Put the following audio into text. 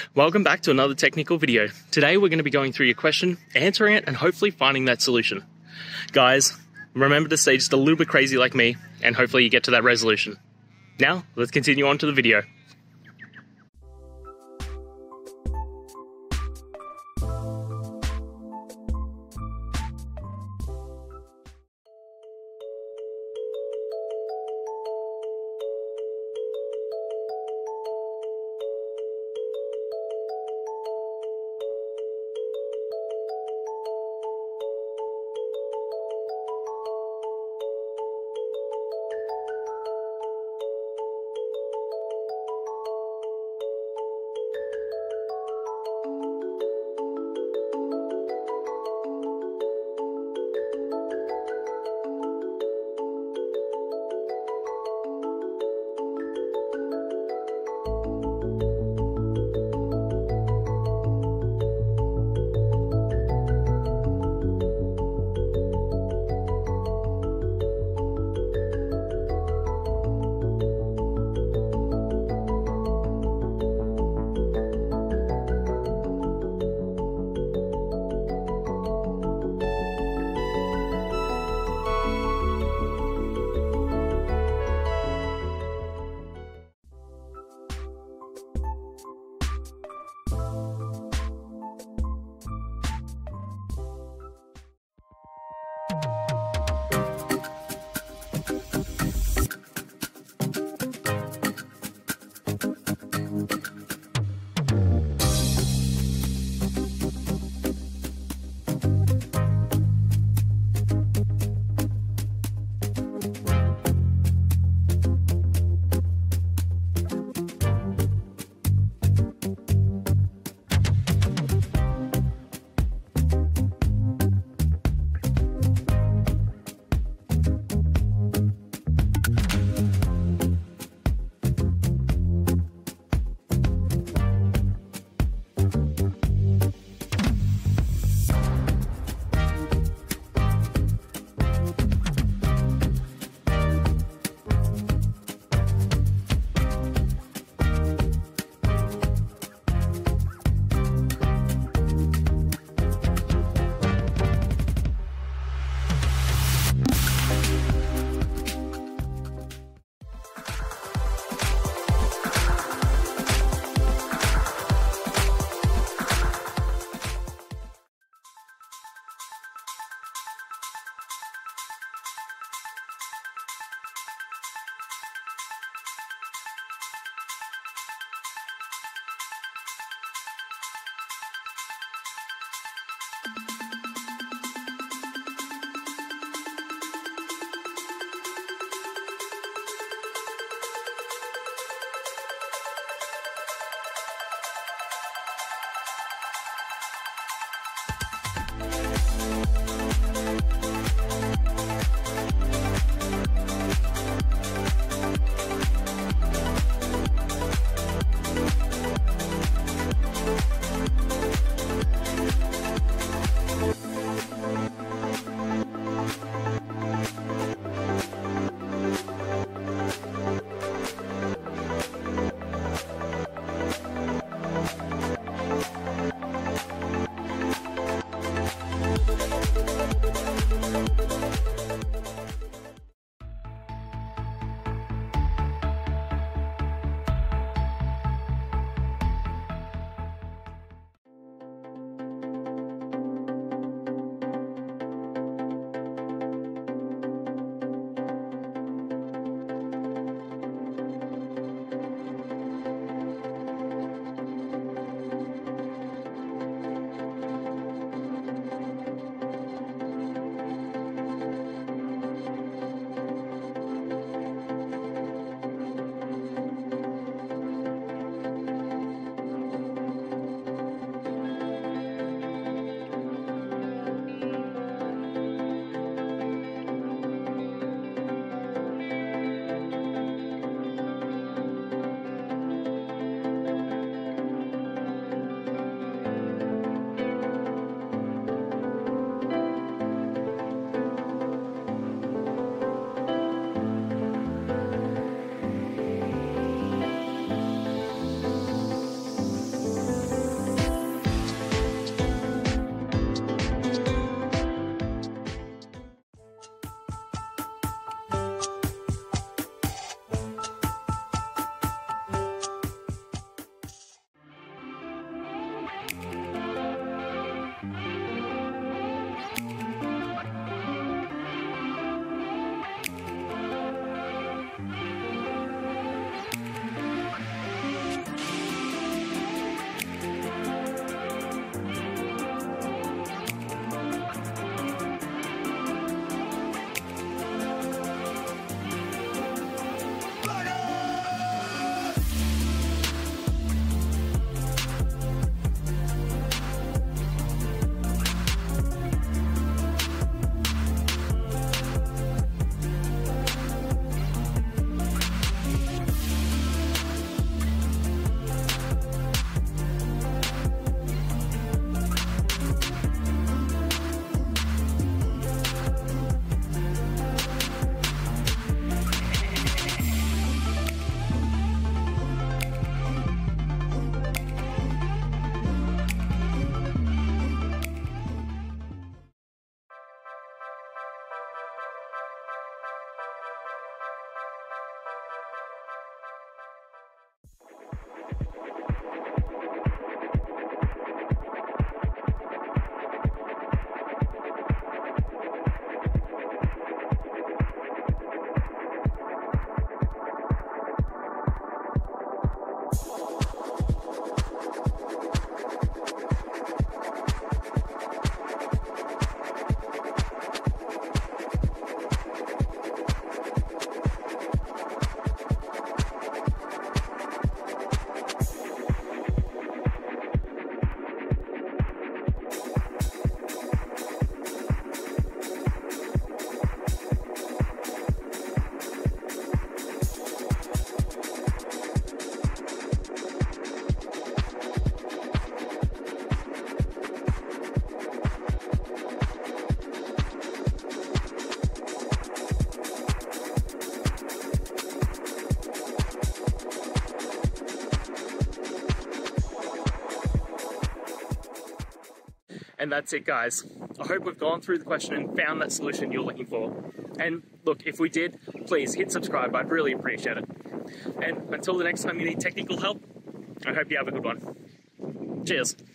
Welcome back to another technical video. Today we're going to be going through your question, answering it, and hopefully finding that solution. Guys, remember to stay just a little bit crazy like me, and hopefully you get to that resolution. Now, let's continue on to the video. And that's it, guys. I hope we've gone through the question and found that solution you're looking for. And look, if we did, please hit subscribe. I'd really appreciate it. And until the next time you need technical help, I hope you have a good one. Cheers.